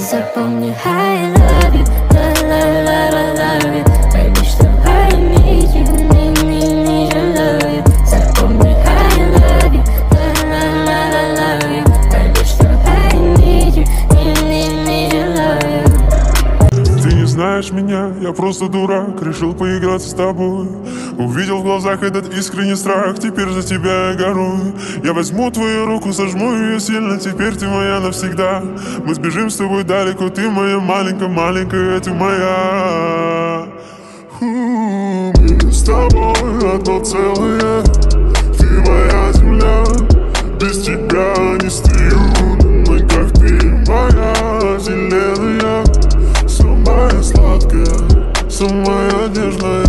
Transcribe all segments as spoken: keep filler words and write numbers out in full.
Запомни, I love you, love, love, love, love you. Baby, что I need you, need, need, need you, love you. Запомни, I love you, love, love, love, love you. Baby, что I need you, need, need, need you, love you. Ты не знаешь меня, я просто дурак, решил поиграться с тобой. Увидел в глазах этот искренний страх, теперь за тебя я горую. Я возьму твою руку, сожму ее сильно, теперь ты моя навсегда. Мы сбежим с тобой далеко, ты моя маленькая, маленькая, ты моя. Мы с тобой одно целое, ты моя земля. Без тебя не стою, но как ты моя зеленая. Самая сладкая, самая нежная.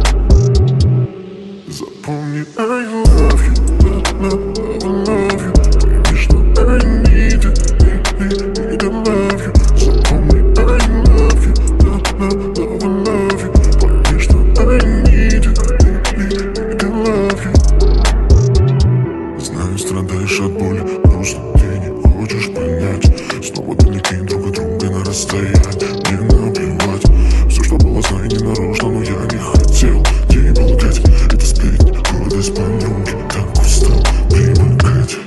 Запомни, I love you, love, love, love you. Пойми, что I need you, need, need to love you. Запомни, I love you, love, love, love, love you. Пойми, что I need you, need, need to love you. Знаю, страдаешь от боли, просто ты не хочешь понять. Снова далеки друг от друга на расстоянии. Мне наплевать, все, что было, знаю, не нарочно, но я не хотел тебе лгать. Это сплетни, гордость подруги, так устал привыкать.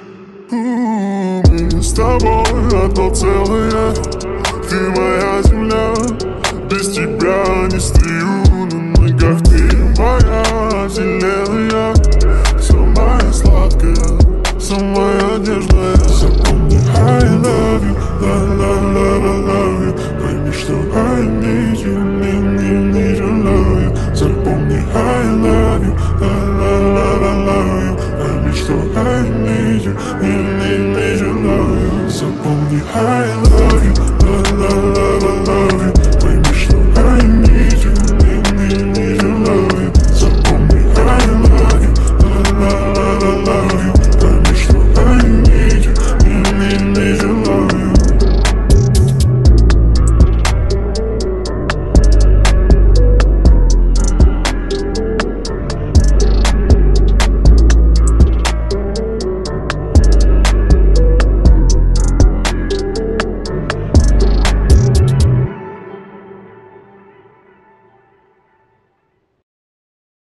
Мы с тобой одно целое, ты моя земля. Без тебя не стою на ногах, ты моя зеленая. Самая сладкая, самая нежная. Запомни, I love you, love, love, love, love you. Пойми, что I need you, need, need, need to love you. Запомни, I love you, love, love, love, love you. Пойми, что I need you, need, need, need to love you. Запомни, I love you.